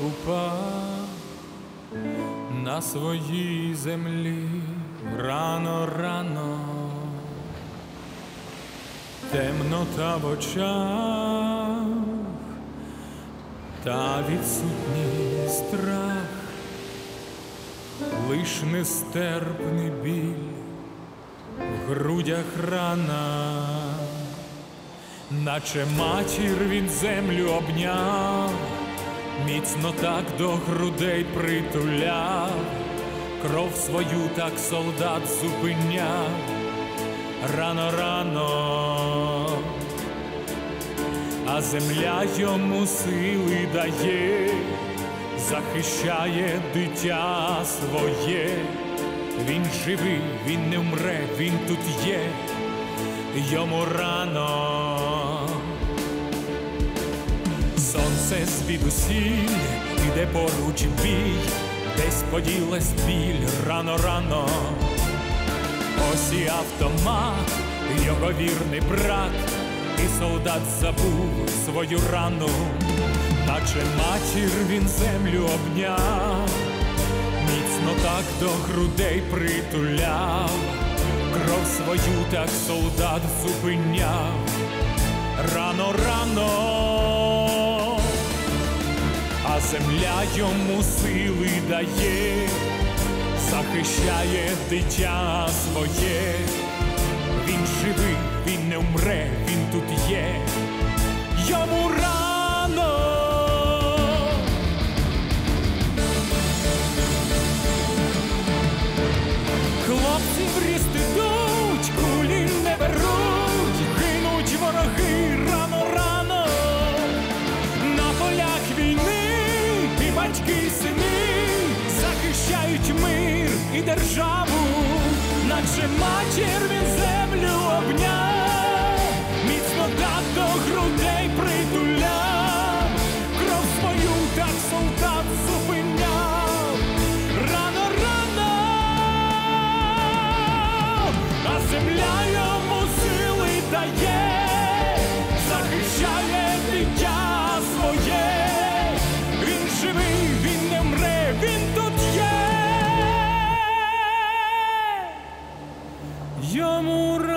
упав на своїй землі рано-рано. Темнота в очах та відсутній страх, лиш нестерпний біль в грудях рана. Наче матір він землю обняв, міцно так до грудей притуляв, кров свою так солдат зупиняв рано-рано, а земля йому сили дає, захищає дитя своє. Він живий, він не вмре, він тут є, йому рано. Сонце звідусіль іде поруч бій, десь поділась біль рано-рано. Ось і автомат, його вірний брат, і солдат забув свою рану. Наче матір він землю обняв, міцно так до грудей притуляв, кров свою так солдат зупиняв рано-рано, а земля йому сили дає, захищає дитя своє. Він живий, він не вмре, він тут є, йому рано. Хлопці в ріст ідуть, кулі не беруть, гинуть вороги рано-рано. На полях війни і батьки, і сини захищають мир і державу. Наче матір він землю обняв, міцно так до грудей притуляв, кров свою так солдат зупиняв рано-рано, а земля йому сили дає, захищає дитя своє. Він живий, він не вмре, він тут є, йому